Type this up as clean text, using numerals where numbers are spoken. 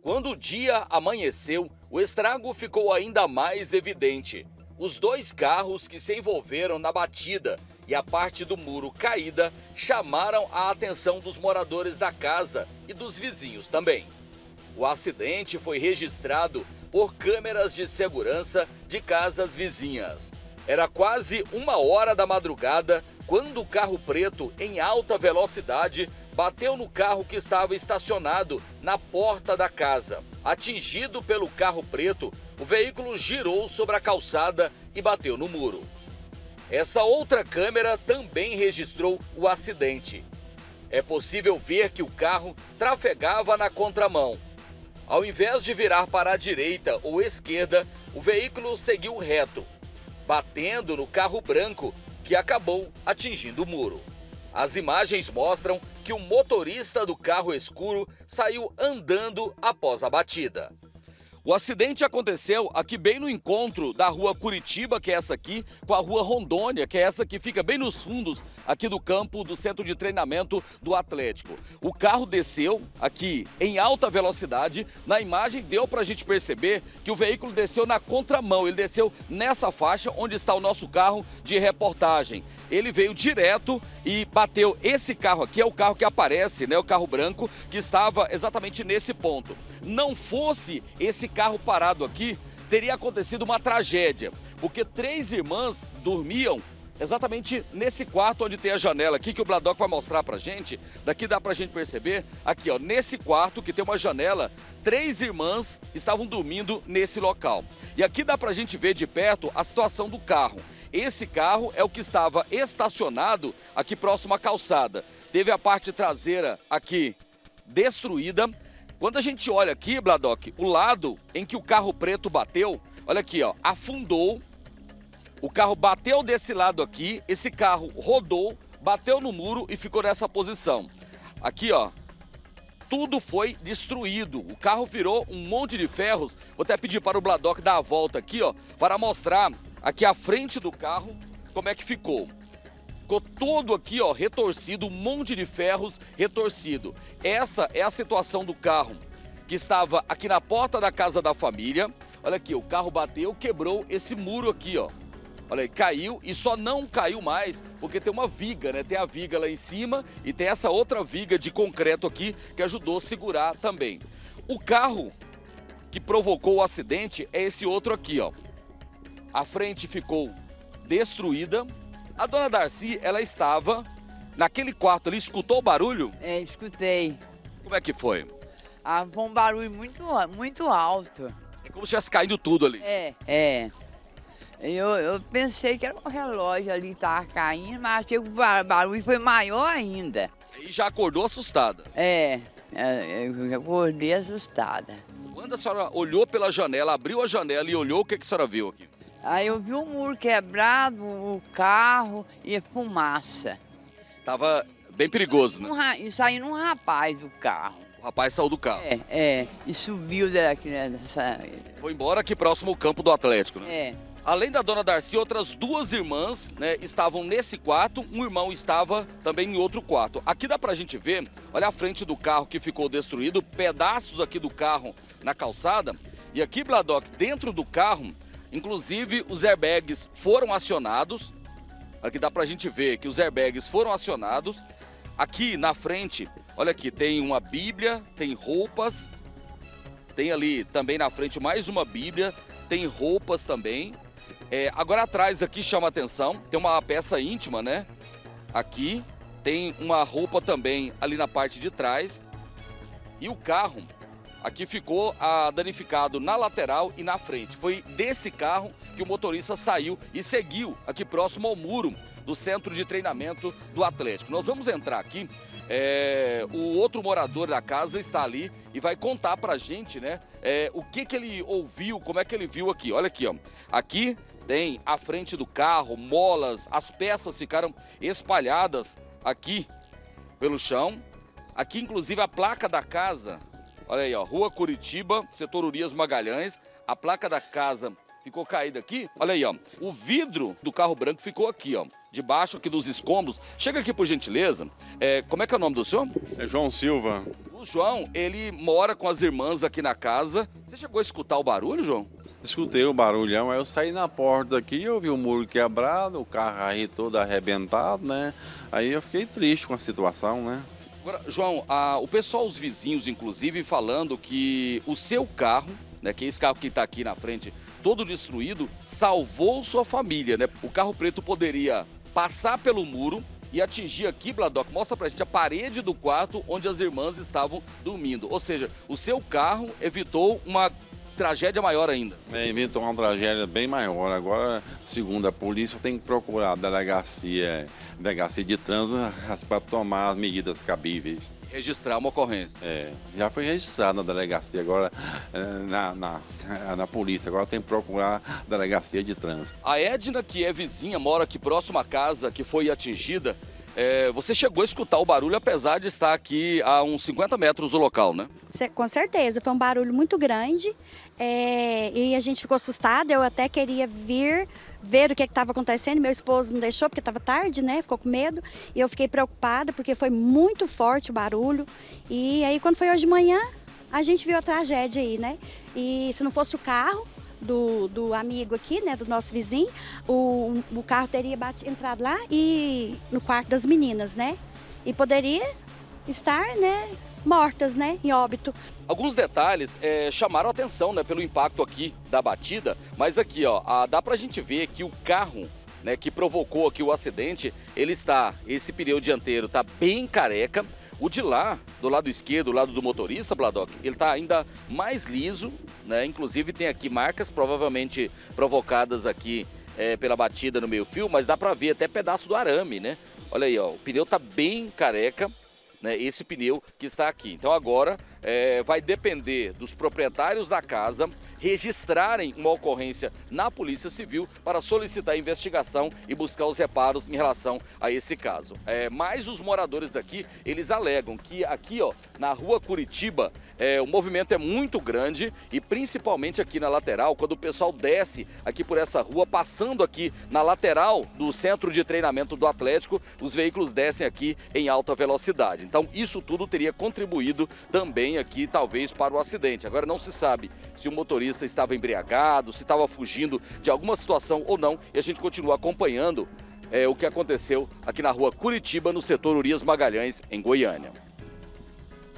Quando o dia amanheceu, o estrago ficou ainda mais evidente. Os dois carros que se envolveram na batida e a parte do muro caída chamaram a atenção dos moradores da casa e dos vizinhos também. O acidente foi registrado por câmeras de segurança de casas vizinhas. Era quase 1h da madrugada quando o carro preto em alta velocidade bateu no carro que estava estacionado na porta da casa. Atingido pelo carro preto, o veículo girou sobre a calçada e bateu no muro. Essa outra câmera também registrou o acidente. É possível ver que o carro trafegava na contramão. Ao invés de virar para a direita ou esquerda, o veículo seguiu reto, batendo no carro branco, que acabou atingindo o muro. As imagens mostram que o motorista do carro escuro saiu andando após a batida. O acidente aconteceu aqui bem no encontro da rua Curitiba, que é essa aqui, com a rua Rondônia, que é essa que fica bem nos fundos aqui do campo do centro de treinamento do Atlético. O carro desceu aqui em alta velocidade. Na imagem deu para a gente perceber que o veículo desceu na contramão. Ele desceu nessa faixa onde está o nosso carro de reportagem. Ele veio direto e bateu esse carro aqui, é o carro que aparece, né? O carro branco que estava exatamente nesse ponto. Não fosse esse carro parado aqui, teria acontecido uma tragédia, porque 3 irmãs dormiam exatamente nesse quarto onde tem a janela aqui, que o Bladock vai mostrar pra gente. Daqui dá pra gente perceber, aqui ó, nesse quarto que tem uma janela, 3 irmãs estavam dormindo nesse local. E aqui dá pra gente ver de perto a situação do carro. Esse carro é o que estava estacionado aqui próximo à calçada. Teve a parte traseira aqui destruída. Quando a gente olha aqui, Bladock, o lado em que o carro preto bateu, olha aqui, ó, afundou. O carro bateu desse lado aqui, esse carro rodou, bateu no muro e ficou nessa posição. Aqui, ó, tudo foi destruído. O carro virou um monte de ferros. Vou até pedir para o Bladock dar a volta aqui, ó, para mostrar aqui a frente do carro como é que ficou. Ficou todo aqui, ó, retorcido, um monte de ferros retorcido. Essa é a situação do carro que estava aqui na porta da casa da família. Olha aqui, o carro bateu, quebrou esse muro aqui, ó. Olha aí, caiu e só não caiu mais porque tem uma viga, né? Tem a viga lá em cima e tem essa outra viga de concreto aqui que ajudou a segurar também. O carro que provocou o acidente é esse outro aqui, ó. A frente ficou destruída. A dona Darcy, ela estava naquele quarto ali, escutou o barulho? É, escutei. Como é que foi? Ah, foi um barulho muito alto. É como se tivesse caído tudo ali. É. Eu pensei que era um relógio ali que estava caindo, mas achei que o barulho foi maior ainda. E já acordou assustada? Eu já acordei assustada. Quando a senhora olhou pela janela, abriu a janela e olhou, o que a senhora viu aqui? Aí eu vi o muro quebrado, o carro e a fumaça. Tava bem perigoso, né? E saindo um rapaz do carro. O rapaz saiu do carro. E subiu daqui, né? Foi embora aqui próximo ao campo do Atlético, né? É. Além da dona Darcy, outras 2 irmãs, né, estavam nesse quarto, um irmão estava também em outro quarto. Aqui dá pra gente ver, olha a frente do carro que ficou destruído, pedaços aqui do carro na calçada. E aqui, Bladock, dentro do carro, inclusive os airbags foram acionados. Aqui dá pra gente ver que os airbags foram acionados. Aqui na frente, olha aqui, tem uma Bíblia, tem roupas. Tem ali também na frente mais uma Bíblia, tem roupas também. Agora atrás aqui chama a atenção, tem uma peça íntima, né? Aqui tem uma roupa também ali na parte de trás. E o carro aqui ficou danificado na lateral e na frente. Foi desse carro que o motorista saiu e seguiu aqui próximo ao muro do centro de treinamento do Atlético. Nós vamos entrar aqui. O outro morador da casa está ali e vai contar pra gente, né? O que ele ouviu, como é que ele viu aqui. Olha aqui, ó. Aqui tem a frente do carro, molas, as peças ficaram espalhadas aqui pelo chão. Aqui, inclusive, a placa da casa. Olha aí, ó, Rua Curitiba, setor Urias Magalhães. A placa da casa ficou caída aqui. Olha aí, ó. O vidro do carro branco ficou aqui, ó. Debaixo aqui dos escombros. Chega aqui, por gentileza. Como é que é o nome do senhor? É João Silva. O O João, ele mora com as irmãs aqui na casa. Você chegou a escutar o barulho, João? Escutei o barulhão, aí eu saí na porta aqui, eu vi o muro quebrado, o carro aí todo arrebentado, né? Aí eu fiquei triste com a situação, né? Agora, João, o pessoal, os vizinhos, inclusive, falando que o seu carro, né, que é esse carro que está aqui na frente, todo destruído, salvou sua família, né? O carro preto poderia passar pelo muro e atingir aqui, Bladock, mostra pra gente a parede do quarto onde as irmãs estavam dormindo. Ou seja, o seu carro evitou uma tragédia maior ainda. Evitou uma tragédia bem maior. Agora, segundo a polícia, tem que procurar a delegacia de trânsito para tomar as medidas cabíveis. Registrar uma ocorrência. Já foi registrado na delegacia, agora na polícia. Agora tem que procurar a delegacia de trânsito. A Edna, que é vizinha, mora aqui próximo à casa que foi atingida. Você chegou a escutar o barulho, apesar de estar aqui a uns 50 metros do local, né? Com certeza, foi um barulho muito grande e a gente ficou assustado. Eu até queria vir ver o que estava acontecendo, meu esposo não deixou porque estava tarde, né? Ficou com medo e eu fiquei preocupada porque foi muito forte o barulho. E aí quando foi hoje de manhã, a gente viu a tragédia aí, né? E se não fosse o carro do amigo aqui, né, do nosso vizinho, o carro teria entrado lá e no quarto das meninas, né? E poderia estar, né, mortas, né, em óbito. Alguns detalhes chamaram a atenção, né, pelo impacto aqui da batida, mas aqui, ó, dá pra gente ver que o carro, né, que provocou aqui o acidente, esse pneu dianteiro tá bem careca. O de lá, do lado esquerdo, do lado do motorista, Bladock, ele tá ainda mais liso, né? Inclusive tem aqui marcas provavelmente provocadas aqui pela batida no meio-fio, mas dá pra ver até pedaço do arame, né? Olha aí, ó, o pneu tá bem careca, né? Esse pneu que está aqui. Então agora vai depender dos proprietários da casa registrarem uma ocorrência na Polícia Civil para solicitar investigação e buscar os reparos em relação a esse caso. Mas os moradores daqui, eles alegam que aqui, ó, na rua Curitiba, o movimento é muito grande e principalmente aqui na lateral, quando o pessoal desce aqui por essa rua, passando aqui na lateral do centro de treinamento do Atlético, os veículos descem aqui em alta velocidade. Então isso tudo teria contribuído também aqui, talvez, para o acidente. Agora não se sabe se o motorista estava embriagado, se estava fugindo de alguma situação ou não, e a gente continua acompanhando o que aconteceu aqui na rua Curitiba, no setor Urias Magalhães, em Goiânia.